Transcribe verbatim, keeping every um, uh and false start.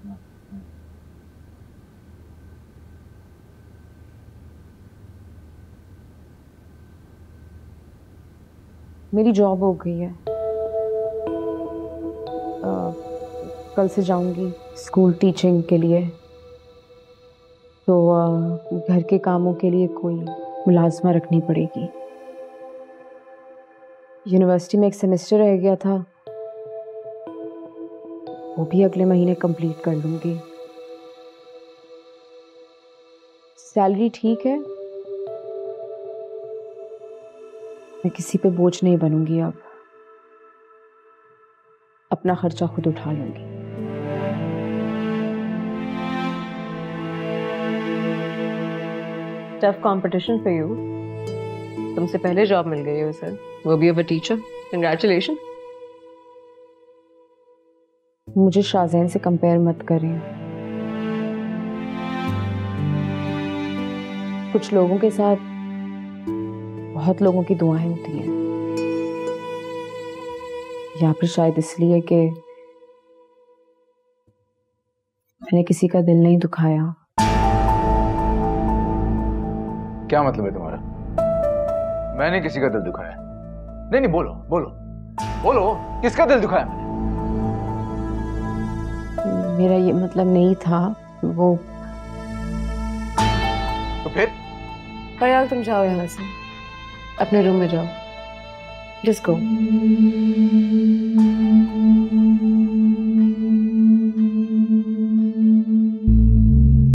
मेरी जॉब हो गई है। आ, कल से जाऊंगी स्कूल टीचिंग के लिए। तो आ, घर के कामों के लिए कोई मुलाजमा रखनी पड़ेगी। यूनिवर्सिटी में एक सेमेस्टर रह गया था, वो भी अगले महीने कंप्लीट कर लूंगी। सैलरी ठीक है, मैं किसी पे बोझ नहीं बनूंगी। अब अपना खर्चा खुद उठा लूंगी। Tough competition for you. तुमसे पहले जॉब मिल गई है उसे, वो भी अब टीचर। कंग्रेचुलेशन। मुझे शाज़ैन से कंपेयर मत करें। कुछ लोगों के साथ बहुत लोगों की दुआएं होती हैं, या फिर शायद इसलिए कि मैंने किसी का दिल नहीं दुखाया। क्या मतलब है तुम्हारा? मैंने किसी का दिल दुखाया? नहीं नहीं, बोलो बोलो बोलो, किसका दिल दुखाया मैंने? मेरा ये मतलब नहीं था। वो तो फिर? पर तुम जाओ यहाँ से, अपने रूम में जाओ। जिसको